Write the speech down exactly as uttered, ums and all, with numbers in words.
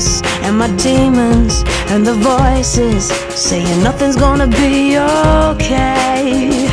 darkness and my demons and the voices saying nothing's gonna be okay.